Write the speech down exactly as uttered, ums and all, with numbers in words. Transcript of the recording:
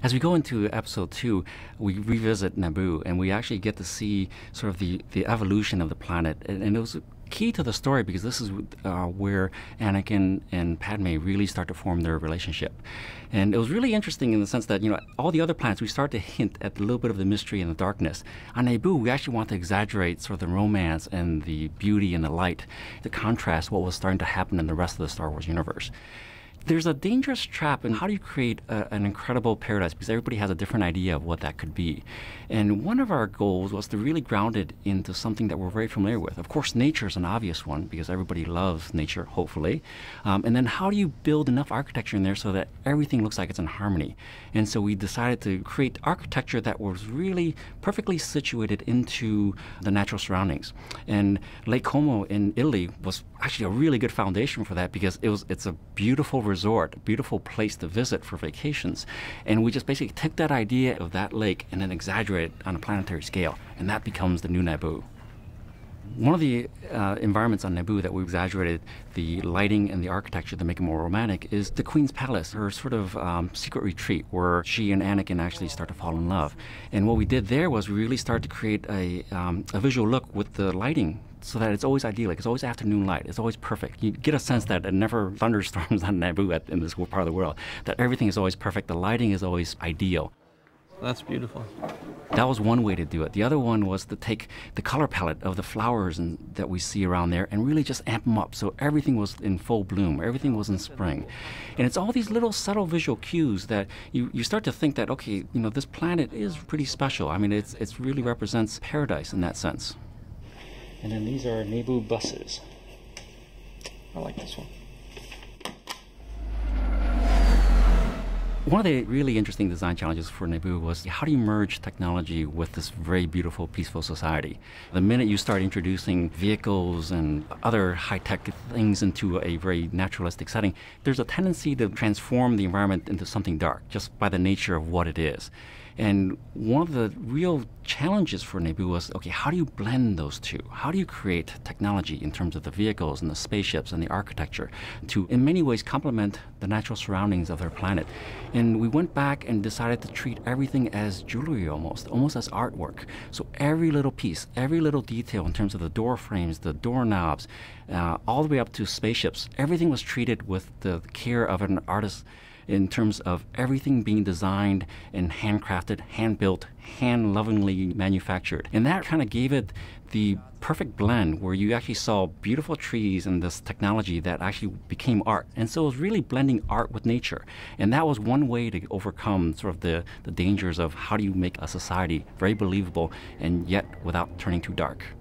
As we go into episode two, we revisit Naboo, and we actually get to see sort of the, the evolution of the planet. And, and it was key to the story because this is uh, where Anakin and Padme really start to form their relationship. And it was really interesting in the sense that, you know, all the other planets, we start to hint at a little bit of the mystery and the darkness. On Naboo, we actually want to exaggerate sort of the romance and the beauty and the light to contrast what was starting to happen in the rest of the Star Wars universe. There's a dangerous trap in how do you create a, an incredible paradise, because everybody has a different idea of what that could be. And one of our goals was to really ground it into something that we're very familiar with. Of course, nature is an obvious one because everybody loves nature, hopefully. Um, and then how do you build enough architecture in there so that everything looks like it's in harmony? And so we decided to create architecture that was really perfectly situated into the natural surroundings. And Lake Como in Italy was actually a really good foundation for that because it was it's a beautiful resort, a beautiful place to visit for vacations. And we just basically took that idea of that lake and then exaggerated it on a planetary scale, and that becomes the new Naboo. One of the uh, environments on Naboo that we exaggerated the lighting and the architecture to make it more romantic is the Queen's Palace, her sort of um, secret retreat where she and Anakin actually start to fall in love. And what we did there was we really started to create a, um, a visual look with the lighting so that it's always idyllic. It's always afternoon light. It's always perfect. You get a sense that it never thunderstorms on Naboo at, in this part of the world, that everything is always perfect. The lighting is always ideal. That's beautiful. That was one way to do it. The other one was to take the color palette of the flowers and, that we see around there and really just amp them up so everything was in full bloom, everything was in spring. And it's all these little subtle visual cues that you, you start to think that, okay, you know, this planet is pretty special. I mean, it's, it's really represents paradise in that sense. And then these are Naboo buses. I like this one. One of the really interesting design challenges for Naboo was how do you merge technology with this very beautiful, peaceful society? The minute you start introducing vehicles and other high-tech things into a very naturalistic setting, there's a tendency to transform the environment into something dark, just by the nature of what it is. And one of the real challenges for Naboo was, okay, how do you blend those two? How do you create technology in terms of the vehicles and the spaceships and the architecture to, in many ways, complement the natural surroundings of their planet? And we went back and decided to treat everything as jewelry almost, almost as artwork. So every little piece, every little detail in terms of the door frames, the doorknobs, uh, all the way up to spaceships, everything was treated with the care of an artist in terms of everything being designed and handcrafted, hand-built, hand-lovingly manufactured. And that kind of gave it the perfect blend where you actually saw beautiful trees and this technology that actually became art. And so it was really blending art with nature. And that was one way to overcome sort of the, the dangers of how do you make a society very believable and yet without turning too dark.